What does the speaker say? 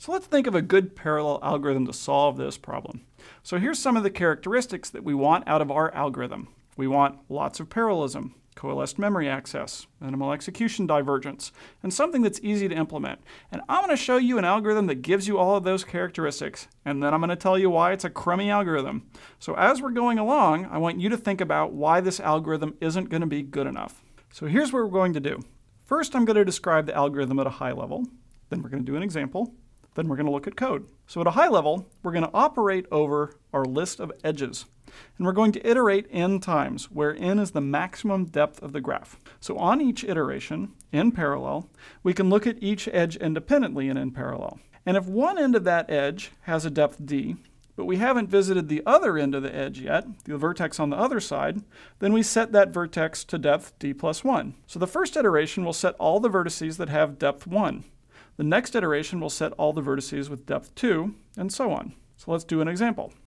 So let's think of a good parallel algorithm to solve this problem. So here's some of the characteristics that we want out of our algorithm. We want lots of parallelism, coalesced memory access, minimal execution divergence, and something that's easy to implement. And I'm going to show you an algorithm that gives you all of those characteristics, and then I'm going to tell you why it's a crummy algorithm. So as we're going along, I want you to think about why this algorithm isn't going to be good enough. So here's what we're going to do. First, I'm going to describe the algorithm at a high level. Then we're going to do an example. Then we're going to look at code. So at a high level, we're going to operate over our list of edges. And we're going to iterate n times, where n is the maximum depth of the graph. So on each iteration, in parallel, we can look at each edge independently and in parallel. And if one end of that edge has a depth d, but we haven't visited the other end of the edge yet, the vertex on the other side, then we set that vertex to depth d plus 1. So the first iteration will set all the vertices that have depth 1. The next iteration will set all the vertices with depth 2, and so on. So let's do an example.